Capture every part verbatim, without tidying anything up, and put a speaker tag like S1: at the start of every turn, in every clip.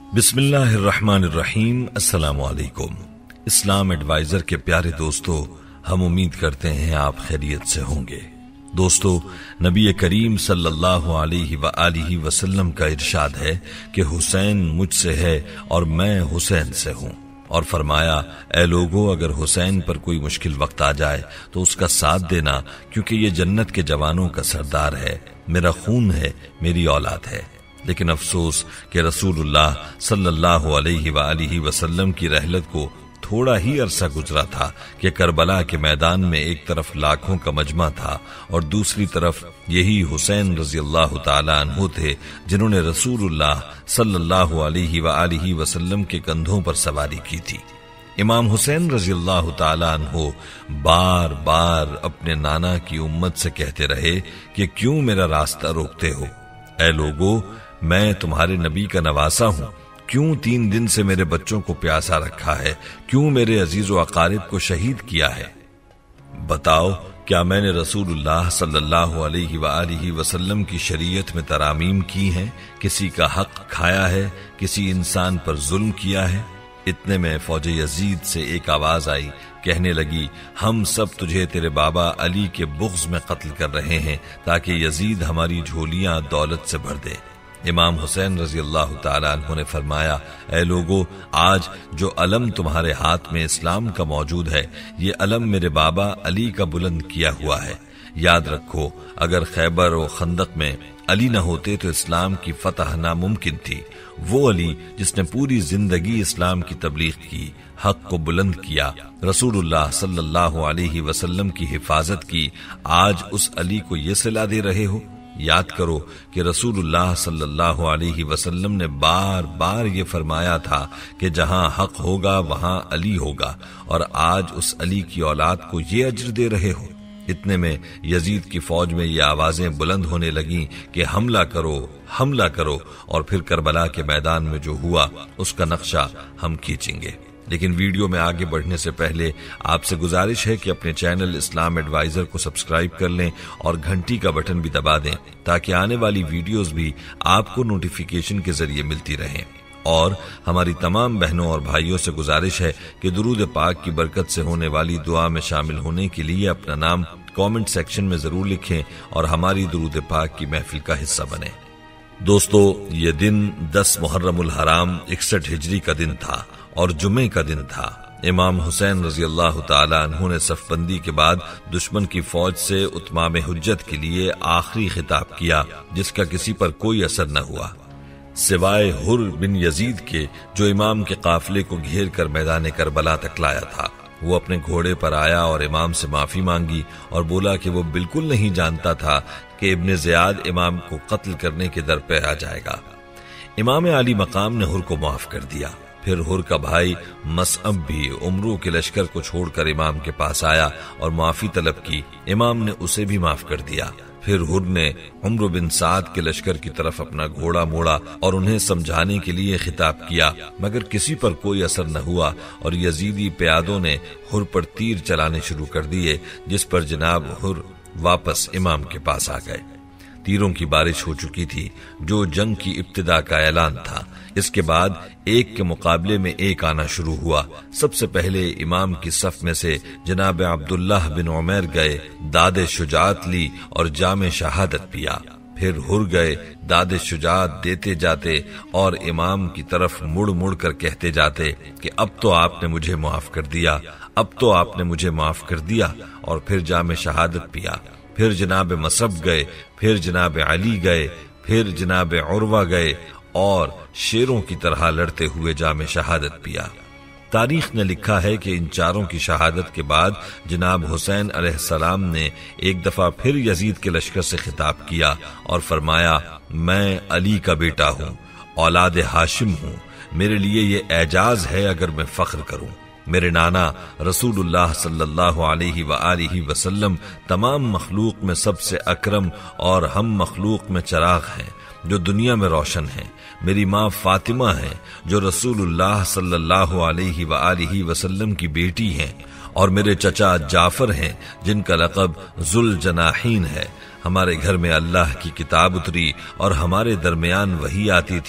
S1: बिस्मिल्लाह अर्रहमान अर्रहीम। अस्सलाम वालेकुम। इस्लाम एडवाइजर के प्यारे दोस्तों, हम उम्मीद करते हैं आप खैरियत से होंगे। दोस्तों, नबी करीम सल्लल्लाहु अलैहि व आलिहि वसल्लम का इरशाद है कि हुसैन मुझसे है और मैं हुसैन से हूँ, और फरमाया, ए लोगों, अगर हुसैन पर कोई मुश्किल वक्त आ जाए तो उसका साथ देना, क्योंकि ये जन्नत के जवानों का सरदार है, मेरा खून है, मेरी औलाद है। लेकिन अफसोस कि रसूलुल्लाह सल्लल्लाहु अलैहि व आलिहि वसल्लम की रहलत को थोड़ा ही अरसा गुजरा था कि करबला के मैदान में एक तरफ लाखों का मजमा था और दूसरी तरफ यही हुसैन रजी अल्लाह तआला अन्हु थे, जिन्होंने रसूलुल्लाह सल्लल्लाहु अलैहि व आलिहि वसल्लम के कंधों पर सवारी की थी। इमाम हुसैन रजी अल्लाह तआला अन्हु बार बार अपने नाना की उम्मत से कहते रहे कि क्यों मेरा रास्ता रोकते हो? ए लोगों, मैं तुम्हारे नबी का नवासा हूं, क्यों तीन दिन से मेरे बच्चों को प्यासा रखा है? क्यों मेरे अजीज व अकारिब को शहीद किया है? बताओ, क्या मैंने रसूलुल्लाह सल्लल्लाहु अलैहि व आलिहि वसल्लम की शरीयत में तरामीम की हैं? किसी का हक खाया है? किसी इंसान पर जुल्म किया है? इतने में फौज यजीद से एक आवाज आई, कहने लगी, हम सब तुझे तेरे बाबा अली के बुग़्ज़ में कत्ल कर रहे हैं ताकि यजीद हमारी झोलियां दौलत से भर दे। इमाम हुसैन रजी अल्लाह तआला अन्हु ने फरमाया, ए लोगो, आज जो अलम तुम्हारे हाथ में इस्लाम का मौजूद है, ये अलम मेरे बाबा अली का बुलंद किया हुआ है। याद रखो, अगर खैबर और खंदक में अली न होते तो इस्लाम की फतह नामुमकिन थी। वो अली जिसने पूरी जिंदगी इस्लाम की तबलीग की, हक को बुलंद किया, रसूलुल्लाह सल्लल्लाहु अलैहि वसल्लम की हिफाजत की, आज उस अली को ये सिला दे रहे हो? याद करो कि रसूलुल्लाह सल्लल्लाहु अलैहि वसल्लम ने बार बार ये फरमाया था कि जहां हक होगा वहां अली होगा, और आज उस अली की औलाद को ये अज्र दे रहे हो। इतने में यजीद की फौज में ये आवाजें बुलंद होने लगीं कि हमला करो, हमला करो, और फिर करबला के मैदान में जो हुआ उसका नक्शा हम खींचेंगे। लेकिन वीडियो में आगे बढ़ने से पहले आपसे गुजारिश है कि अपने चैनल इस्लाम एडवाइजर को सब्सक्राइब कर लें और घंटी का बटन भी दबा दें, ताकि आने वाली वीडियोस भी आपको नोटिफिकेशन के जरिए मिलती रहें। और हमारी तमाम बहनों और भाइयों से गुजारिश है कि दुरूद पाक की बरकत से होने वाली दुआ में शामिल होने के लिए अपना नाम कमेंट सेक्शन में जरूर लिखें और हमारी दुरूद पाक की महफिल का हिस्सा बने। दोस्तों, ये दिन दस मुहर्रमुल हराम इकसठ हिजरी का दिन था और जुमे का दिन था। इमाम हुसैन रजी अल्लाह तआला अन्हु ने सफबंदी के बाद दुश्मन की फौज से उतमाम हुज्जत के लिए आखिरी खिताब किया, जिसका किसी पर कोई असर न हुआ सिवाय हुर बिन यजीद के, जो इमाम के काफिले को घेर कर मैदान करबला तक लाया था। वो अपने घोड़े पर आया और इमाम से माफी मांगी और बोला कि वो बिल्कुल नहीं जानता था कि इब्ने ज़ियाद इमाम को कत्ल करने के दर पे आ जाएगा। इमाम आली मकाम ने हुर को माफ कर दिया। फिर हुर का भाई मसअब भी उमरों के लश्कर को छोड़कर इमाम के पास आया और माफी तलब की। इमाम ने उसे भी माफ कर दिया। फिर हुर ने उम्र बिन साद के लश्कर की तरफ अपना घोड़ा मोड़ा और उन्हें समझाने के लिए खिताब किया, मगर किसी पर कोई असर न हुआ और यजीदी प्यादों ने हुर पर तीर चलाने शुरू कर दिए, जिस पर जनाब हुर वापस इमाम के पास आ गए। तीरों की बारिश हो चुकी थी, जो जंग की इब्तिदा का ऐलान था। इसके बाद एक के मुकाबले में एक आना शुरू हुआ। सबसे पहले इमाम की सफ में से जनाब अब्दुल्लाह बिन उमैर गए, दादे शुजात ली और जामे शहादत पिया। फिर हुर गए, दादे शुजात देते जाते और इमाम की तरफ मुड़ मुड़ कर कहते जाते कि अब तो आपने मुझे माफ कर दिया, अब तो आपने मुझे माफ कर दिया, और फिर जामे शहादत पिया। फिर जनाब मसब गए, फिर जनाब अली गए, फिर जनाब उर्वा गए और शेरों की तरह लड़ते हुए जामे शहादत पिया। तारीख ने लिखा है कि इन चारों की शहादत के बाद जनाब हुसैन अलैहिस्सलाम ने एक दफा फिर यजीद के लश्कर से खिताब किया और फरमाया, मैं अली का बेटा हूँ, औलाद हाशिम हूँ। मेरे लिए ये एजाज है अगर मैं फख्र करूँ। मेरे नाना रसूलुल्लाह सल्लल्लाहु अलैहि व आलिहि वसल्लम तमाम मखलूक में सबसे अकरम और हम मखलूक में चिराग हैं, जो दुनिया में रोशन है। मेरी माँ फातिमा है, जो रसूलुल्लाह सल्लल्लाहु अलैहि व आलिहि वसल्लम की बेटी हैं, और मेरे चचा जाफर हैं, जिनका लक़ब जुल जनाहीन है। हमारे घर में अल्लाह की किताब उतरी और हमारे दरमियान वही आती थी।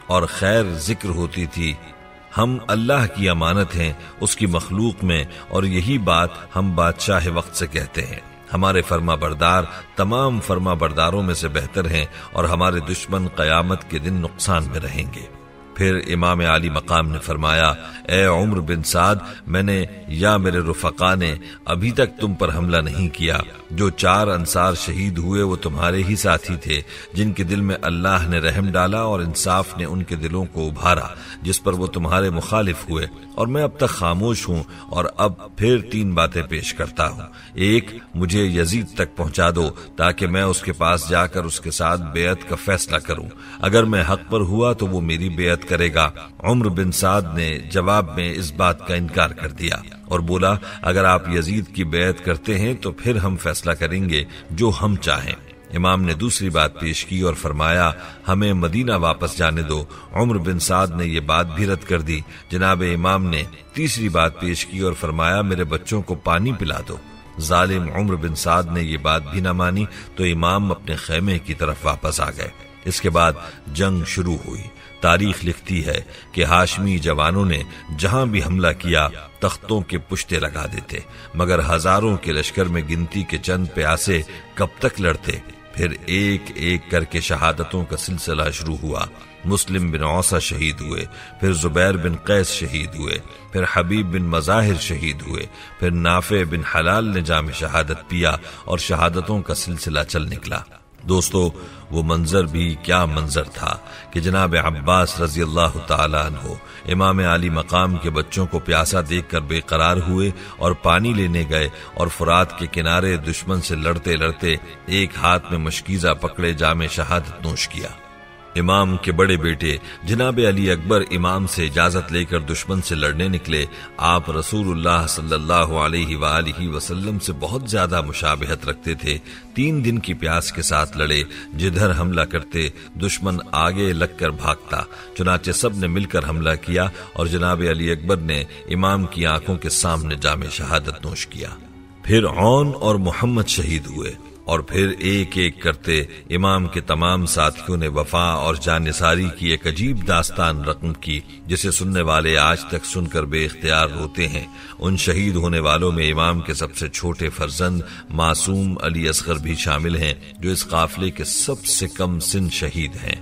S1: اور خیر ذکر ہوتی تھی۔ ہم اللہ کی امانت ہیں اس کی مخلوق میں، اور یہی بات ہم بادشاہ وقت سے کہتے ہیں۔ ہمارے فرما بردار تمام فرما برداروں میں سے بہتر ہیں، اور ہمارے دشمن قیامت کے دن نقصان میں رہیں گے۔ پھر امام عالی مقام نے فرمایا، اے عمر بن سعد، میں نے یا میرے رفقا نے ابھی تک تم پر حملہ نہیں کیا۔ جو چار انصار شہید ہوئے وہ تمہارے ہی ساتھی تھے، جن کے دل میں اللہ نے رحم ڈالا اور انصاف نے ان کے دلوں کو ابھارا، جس پر وہ تمہارے مخالف ہوئے، اور میں اب تک خاموش ہوں۔ اور اب پھر تین باتیں پیش کرتا ہوں۔ ایک، مجھے یزید تک پہنچا دو تاکہ میں اس کے پاس جا کر اس کے ساتھ بیعت کا فیصلہ کروں۔ اگر میں حق پر ہوا تو وہ میری بیعت کرے گا۔ عمر بن سعد نے جواب میں اس بات کا انکار کر دیا اور بولا، اگر آپ یزید کی بیعت کرتے ہیں تو پھر ہم فیصلہ کریں گے جو ہم چاہیں۔ امام نے دوسری بات پیش کی اور فرمایا، ہمیں مدینہ واپس جانے دو۔ عمر بن سعد نے یہ بات بھی رد کر دی۔ جناب امام نے تیسری بات پیش کی اور فرمایا، میرے بچوں کو پانی پلا دو۔ ظالم عمر بن سعد نے یہ بات بھی نہ مانی تو امام اپنے خیمے کی طرف واپس آ گئے۔ اس کے بعد جنگ شروع ہوئی۔ تاریخ لکھتی ہے کہ ہاشمی جوانوں نے جہاں بھی حملہ کیا تختوں کے پشتے لگا دیتے، مگر ہزاروں کے لشکر میں گنتی کے چند پیاسے کب تک لڑتے؟ پھر ایک ایک کر کے شہادتوں کا سلسلہ شروع ہوا۔ مسلم بن عوصہ شہید ہوئے، پھر زبیر بن قیس شہید ہوئے، پھر حبیب بن مظاہر شہید ہوئے، پھر نافع بن حلال نے جام شہادت پیا، اور شہادتوں کا سلسلہ چل نکلا۔ دوستو، وہ منظر بھی کیا منظر تھا کہ جناب عباس رضی اللہ تعالیٰ عنہ امام علی مقام کے بچوں کو پیاسا دیکھ کر بے قرار ہوئے اور پانی لینے گئے، اور فرات کے کنارے دشمن سے لڑتے لڑتے ایک ہاتھ میں مشکیزہ پکڑے جام شہادت نوش کیا۔ امام کے بڑے بیٹے جناب علی اکبر امام سے اجازت لے کر دشمن سے لڑنے نکلے۔ آپ رسول اللہ صلی اللہ علیہ وآلہ وسلم سے بہت زیادہ مشابہت رکھتے تھے۔ تین دن کی پیاس کے ساتھ لڑے، جدھر حملہ کرتے دشمن آگے لگ کر بھاگتا۔ چنانچہ سب نے مل کر حملہ کیا، اور جناب علی اکبر نے امام کی آنکھوں کے سامنے جام شہادت نوش کیا۔ پھر عون اور محمد شہید ہوئے، اور پھر ایک ایک کرتے امام کے تمام ساتھیوں نے وفا اور جانثاری کی ایک عجیب داستان رقم کی، جسے سننے والے آج تک سن کر بے اختیار روتے ہیں۔ ان شہید ہونے والوں میں امام کے سب سے چھوٹے فرزند معصوم علی اصغر بھی شامل ہیں، جو اس قافلے کے سب سے کم سن شہید ہیں۔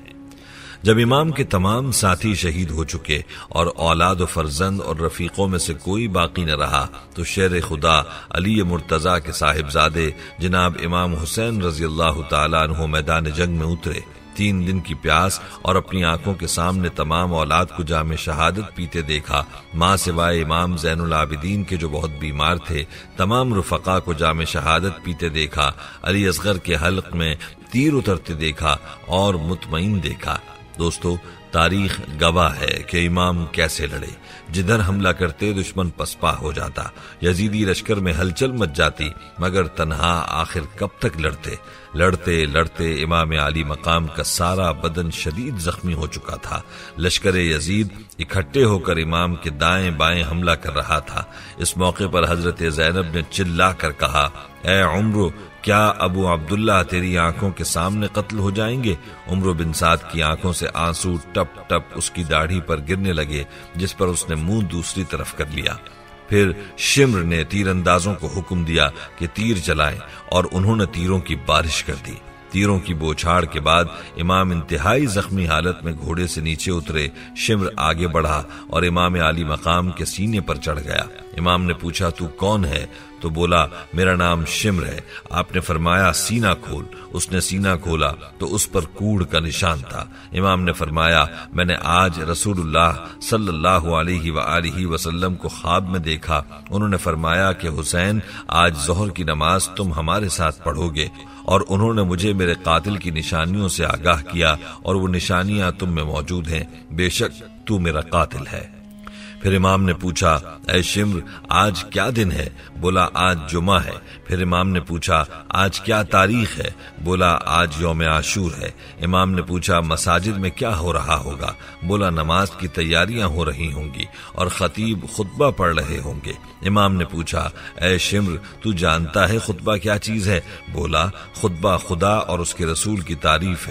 S1: جب امام کے تمام ساتھی شہید ہو چکے اور اولاد و فرزند اور رفیقوں میں سے کوئی باقی نہ رہا، تو شیر خدا علی مرتضیٰ کے صاحبزادے جناب امام حسین رضی اللہ تعالیٰ عنہ میدان جنگ میں اترے۔ تین دن کی پیاس اور اپنی آنکھوں کے سامنے تمام اولاد کو جام شہادت پیتے دیکھا، ماں سوائے امام زین العابدین کے جو بہت بیمار تھے، تمام رفقا کو جام شہادت پیتے دیکھا، علی اصغر کے حلق میں تیر اترتے دیکھا اور مطمئن دیکھا۔ دوستو، تاریخ گواہ ہے کہ امام کیسے لڑے۔ جدھر حملہ کرتے دشمن پسپا ہو جاتا، یزیدی لشکر میں ہلچل مچ جاتی، مگر تنہا آخر کب تک لڑتے؟ لڑتے لڑتے امام علی مقام کا سارا بدن شدید زخمی ہو چکا تھا۔ لشکر یزید اکٹھے ہو کر امام کے دائیں بائیں حملہ کر رہا تھا۔ اس موقع پر حضرت زینب نے چلا کر کہا، اے عمرو، کیا ابو عبداللہ تیری آنکھوں کے سامنے قتل ہو جائیں گے؟ عمر بن سعد کی آنکھوں سے آنسو ٹپ ٹپ اس کی داڑھی پر گرنے لگے، جس پر اس نے منہ دوسری طرف کر لیا۔ پھر شمر نے تیر اندازوں کو حکم دیا کہ تیر چلائیں، اور انہوں نے تیروں کی بارش کر دی۔ تیروں کی بوچھاڑ کے بعد امام انتہائی زخمی حالت میں گھوڑے سے نیچے اترے۔ شمر آگے بڑھا اور امام علی مقام کے سینے پر چڑھ گیا۔ امام نے پوچھا، تو کون ہے؟ تو بولا، میرا نام شمر ہے۔ آپ نے فرمایا، سینہ کھول۔ اس نے سینہ کھولا تو اس پر کوڑ کا نشان تھا۔ امام نے فرمایا، میں نے آج رسول اللہ صلی اللہ علیہ وآلہ وسلم کو خواب میں دیکھا۔ انہوں نے فرمایا کہ حسین، آج ظہر کی نماز تم ہمارے ساتھ پڑھو گے، اور انہوں نے مجھے میرے قاتل کی نشانیوں سے آگاہ کیا، اور وہ نشانیاں تم میں موجود ہیں۔ بے شک تو میرا قاتل ہے۔ پھر امام نے پوچھا، اے شمر، آج کیا دن ہے؟ بولا، آج جمعہ ہے۔ پھر امام نے پوچھا، آج کیا تاریخ ہے؟ بولا، آج یوم عاشور ہے۔ امام نے پوچھا، مساجد میں کیا ہو رہا ہوگا؟ بولا، نماز کی تیاریاں ہو رہی ہوں گی اور خطیب خطبہ پڑھ رہے ہوں گے۔ امام نے پوچھا، اے شمر، تو جانتا ہے خطبہ کیا چیز ہے؟ بولا، خطبہ خدا اور اس کے رسول کی تعریف ہے۔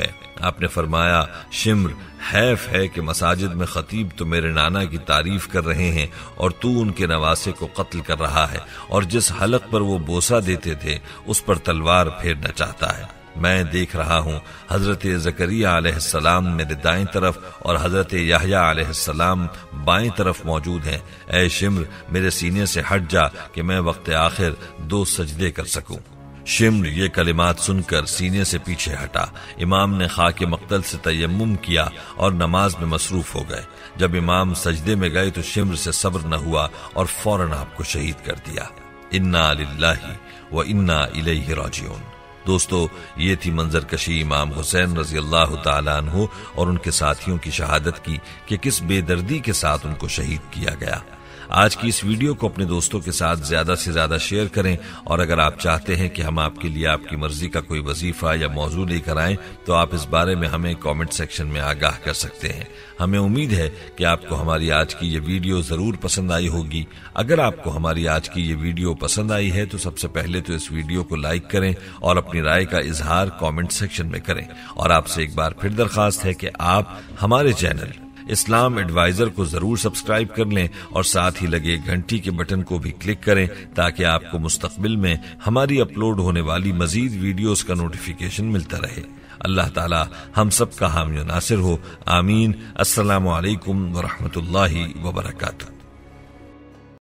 S1: آپ نے فرمایا شمر حیف ہے کہ مساجد میں خطیب تو میرے نانا کی تعریف کر رہے ہیں اور تو ان کے نواسے کو قتل کر رہا ہے، اور جس حلق پر وہ بوسہ دیتے تھے اس پر تلوار پھیرنا چاہتا ہے۔ میں دیکھ رہا ہوں حضرت زکریہ علیہ السلام میرے دائیں طرف اور حضرت یحییٰ علیہ السلام بائیں طرف موجود ہیں۔ اے شمر میرے سینے سے ہٹ جا کہ میں وقت آخر دو سجدے کر سکوں۔ شمر یہ کلمات سن کر سینے سے پیچھے ہٹا۔ امام نے خاک مقتل سے تیمم کیا اور نماز میں مصروف ہو گئے۔ جب امام سجدے میں گئے تو شمر سے صبر نہ ہوا اور فوراً آپ کو شہید کر دیا۔ انا للہ و انا الیہ راجعون۔ دوستو، یہ تھی منظر کشی امام حسین رضی اللہ تعالیٰ عنہ اور ان کے ساتھیوں کی شہادت کی کہ کس بے دردی کے ساتھ ان کو شہید کیا گیا۔ آج کی اس ویڈیو کو اپنے دوستوں کے ساتھ زیادہ سے زیادہ شیئر کریں، اور اگر آپ چاہتے ہیں کہ ہم آپ کے لیے آپ کی مرضی کا کوئی وظیفہ یا موضوع لے کر آئیں تو آپ اس بارے میں ہمیں کامنٹ سیکشن میں آگاہ کر سکتے ہیں۔ ہمیں امید ہے کہ آپ کو ہماری آج کی یہ ویڈیو ضرور پسند آئی ہوگی۔ اگر آپ کو ہماری آج کی یہ ویڈیو پسند آئی ہے تو سب سے پہلے تو اس ویڈیو کو لائک کریں اور اپنی رائے کا اظہار کامنٹ سیکشن میں کریں، اور آپ سے ایک بار پھر درخواست ہے کہ آپ ہمارے چینل اسلام ایڈوائزر کو ضرور سبسکرائب کر لیں اور ساتھ ہی لگے گھنٹی کے بٹن کو بھی کلک کریں تاکہ آپ کو مستقبل میں ہماری اپلوڈ ہونے والی مزید ویڈیوز کا نوٹیفیکیشن ملتا رہے۔ اللہ تعالی ہم سب کا حامی و ناصر ہو، آمین۔ السلام علیکم ورحمۃ اللہ وبرکاتہ۔